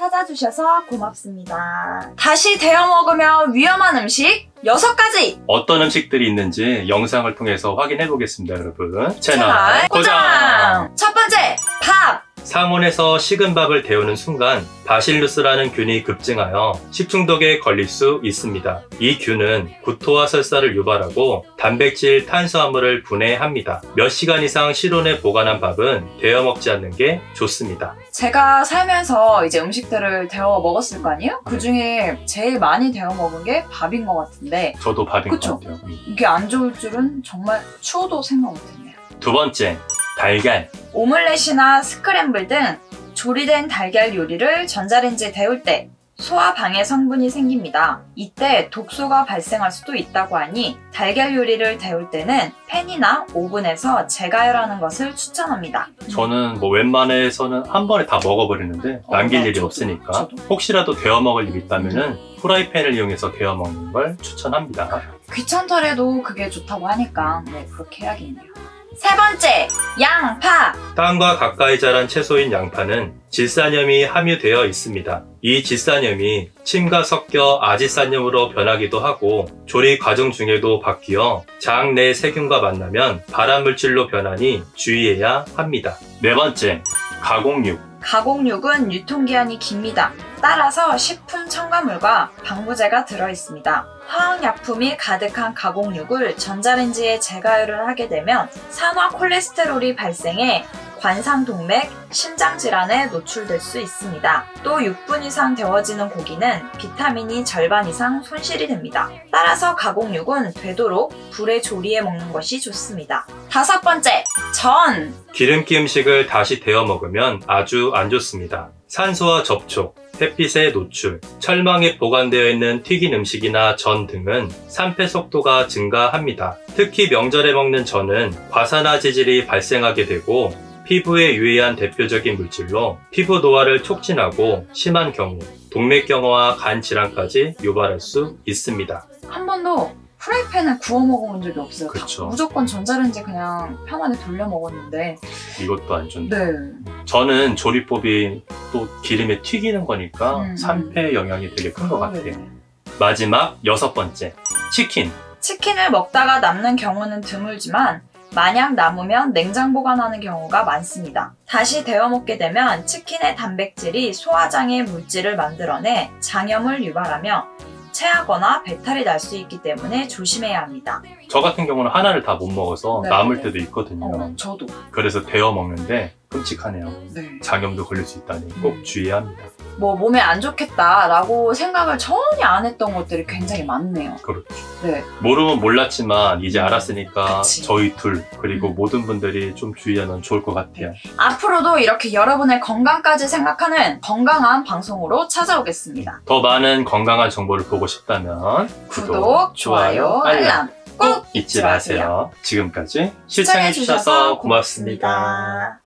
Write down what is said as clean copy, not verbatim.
찾아주셔서 고맙습니다. 다시 데워 먹으면 위험한 음식 6가지! 어떤 음식들이 있는지 영상을 통해서 확인해 보겠습니다, 여러분. 채널 고정! 첫 번째, 밥! 상온에서 식은 밥을 데우는 순간 바실루스라는 균이 급증하여 식중독에 걸릴 수 있습니다. 이 균은 구토와 설사를 유발하고 단백질, 탄수화물을 분해합니다. 몇 시간 이상 실온에 보관한 밥은 데워 먹지 않는 게 좋습니다. 제가 살면서 이제 음식들을 데워 먹었을 거 아니에요? 그 중에 제일 많이 데워 먹은 게 밥인 것 같은데 저도 밥인 그쵸? 것 같아요. 이게 안 좋을 줄은 정말 추워도 생각 못했네요. 두 번째, 달걀. 오믈렛이나 스크램블 등 조리된 달걀 요리를 전자레인지에 데울 때 소화 방해 성분이 생깁니다. 이때 독소가 발생할 수도 있다고 하니 달걀 요리를 데울 때는 팬이나 오븐에서 재가열하는 것을 추천합니다. 저는 뭐 웬만해서는 한 번에 다 먹어버리는데 남길 일이 저도, 없으니까 저도. 혹시라도 데워 먹을 일이 있다면은 프라이팬을 이용해서 데워 먹는 걸 추천합니다. 귀찮더라도 그게 좋다고 하니까 네, 그렇게 해야겠네요. 세 번째, 양파! 땅과 가까이 자란 채소인 양파는 질산염이 함유되어 있습니다. 이 질산염이 침과 섞여 아지산염으로 변하기도 하고 조리 과정 중에도 바뀌어 장 내 세균과 만나면 발암물질로 변하니 주의해야 합니다. 네 번째, 가공육. 가공육은 유통기한이 깁니다. 따라서 식품 첨가물과 방부제가 들어있습니다. 화학약품이 가득한 가공육을 전자레인지에 재가열을 하게 되면 산화 콜레스테롤이 발생해 관상동맥, 심장질환에 노출될 수 있습니다. 또 6분 이상 데워지는 고기는 비타민이 절반 이상 손실이 됩니다. 따라서 가공육은 되도록 불에 조리해 먹는 것이 좋습니다. 다섯 번째, 전! 기름기 음식을 다시 데워 먹으면 아주 안 좋습니다. 산소와 접촉, 햇빛의 노출, 철망에 보관되어 있는 튀긴 음식이나 전 등은 산패 속도가 증가합니다. 특히 명절에 먹는 전은 과산화지질이 발생하게 되고 피부에 유해한 대표적인 물질로 피부 노화를 촉진하고 심한 경우 동맥경화와 간 질환까지 유발할 수 있습니다. 한 번도 프라이팬을 구워 먹어본 적이 없어요. 그쵸. 무조건 전자레인지 그냥 편하게 돌려 먹었는데 이것도 안 좋네. 네. 저는 조리법이 또 기름에 튀기는 거니까 산패 영향이 되게 큰 것 같아요. 마지막 여섯 번째, 치킨. 치킨을 먹다가 남는 경우는 드물지만 만약 남으면 냉장 보관하는 경우가 많습니다. 다시 데워 먹게 되면 치킨의 단백질이 소화장에 물질을 만들어내 장염을 유발하며 체하거나 배탈이 날 수 있기 때문에 조심해야 합니다. 저 같은 경우는 하나를 다 못 먹어서 네. 남을 때도 있거든요. 저도. 그래서 데워 먹는데 끔찍하네요. 네. 장염도 걸릴 수 있다니 꼭 주의해야 합니다. 뭐 몸에 안 좋겠다라고 생각을 전혀 안 했던 것들이 굉장히 많네요. 그렇죠. 네. 모르면 몰랐지만 이제 알았으니까 그치. 저희 둘 그리고 모든 분들이 좀 주의하면 좋을 것 같아요. 앞으로도 이렇게 여러분의 건강까지 생각하는 건강한 방송으로 찾아오겠습니다. 더 많은 건강한 정보를 보고 싶다면 구독, 좋아요, 알람 꼭 잊지 마세요. 지금까지 시청해주셔서 고맙습니다.